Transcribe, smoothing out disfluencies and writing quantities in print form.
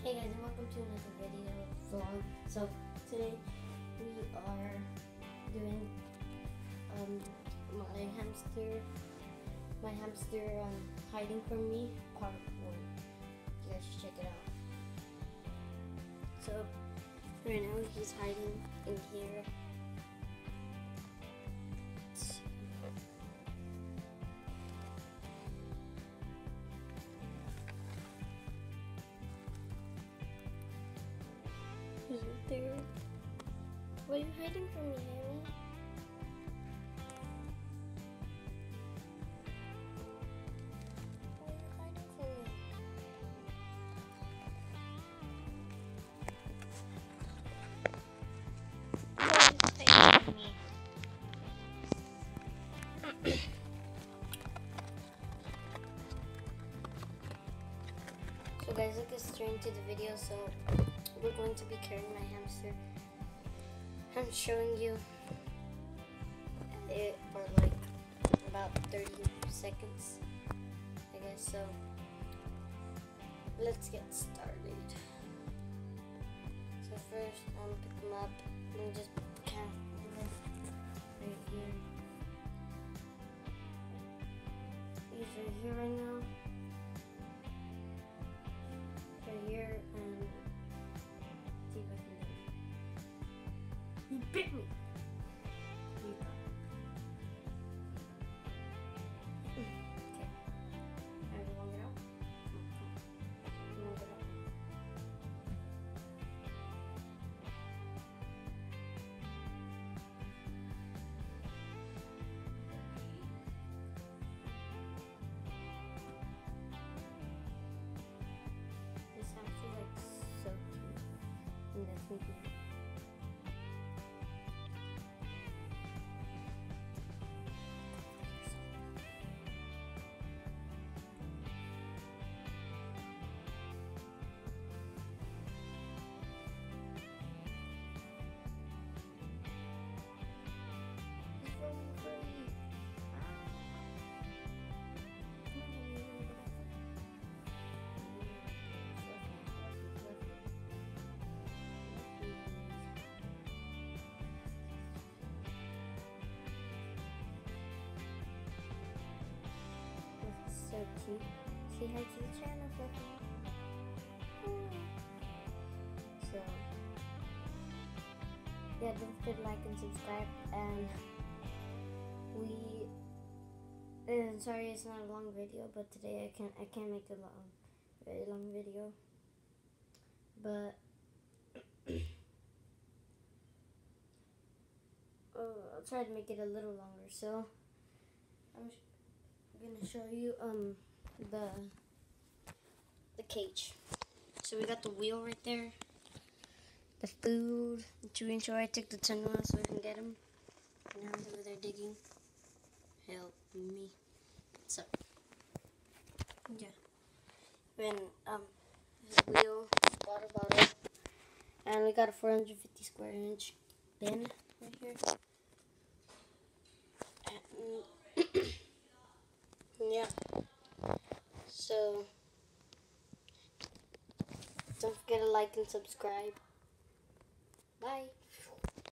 Hey guys, and welcome to another video vlog. So today we are doing my hamster hiding from me part 1. You guys should check it out. So right now he's hiding in here. He's right there. Why are you hiding from me, Hammy? Why are you hiding from me? Why are you hiding from me? So guys, let's get straight into the video. So we're going to be carrying my hamster. I'm showing you it for like about 30 seconds, I guess. So let's get started. So first, I'm gonna pick him up. Let me just count right here. He's right here right now. Right here, and see if I can get him. He bit me! Okay. Everyone get out? Everyone get out. This hamster like so cute. And that's me too. So cute. Say hi to the channel, Fluffy. So, yeah, don't forget to like and subscribe. And sorry it's not a long video, but today I can't make a very long video. But I'll try to make it a little longer. So I'm gonna show you the cage. So we got the wheel right there, the food, the chewing toy. I took the tunnel out so we can get him. Now he's over there digging. Help me. So yeah. Then his wheel, water bottle, and we got a 450 square inch bin right here. And yeah. So don't forget to like and subscribe. Bye.